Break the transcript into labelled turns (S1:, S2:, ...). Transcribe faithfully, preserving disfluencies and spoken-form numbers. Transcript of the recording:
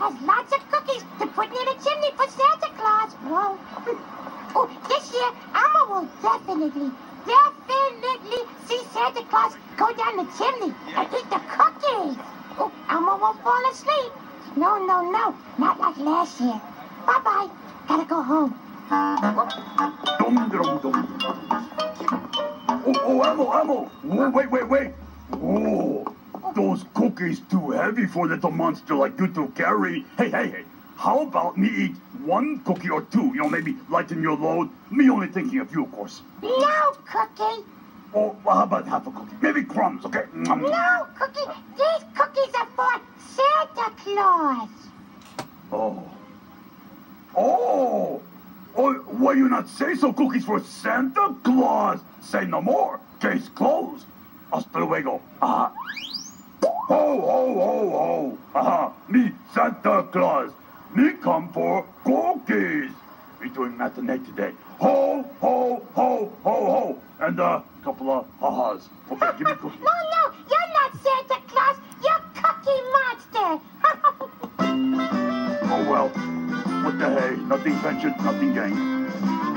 S1: has lots of cookies to put near the chimney for Santa Claus. Whoa. Oh, this year, Elmo will definitely, definitely see Santa Claus go down the chimney and eat the cookies. Oh, Elmo won't fall asleep. No, no, no, not like last year. Bye-bye. Gotta go home.
S2: Dum, dum, dum. Oh, oh, Elmo, Elmo. Whoa, wait, wait, wait. Whoa. Those cookies too heavy for a little monster like you to carry. Hey, hey, hey. How about me eat one cookie or two? You know, maybe lighten your load. Me only thinking of you, of course.
S1: No, Cookie.
S2: Oh, well, how about half a cookie? Maybe crumbs, okay?
S1: No, Cookie. These cookies are for Santa Claus.
S2: Oh. Oh. Oh, why you not say so? Cookies for Santa Claus. Say no more. Case closed. Hasta luego. Ah. Ho, ho, ho, ho. Aha. Me, Santa Claus. Me come for cookies. We doing matinee today. Ho, ho, ho, ho, ho. And a couple of ha-has. Okay, give me cookies.
S1: No, no, you're not Santa Claus. You're Cookie Monster.
S2: Oh, well. What the hey? Nothing ventured, nothing gained.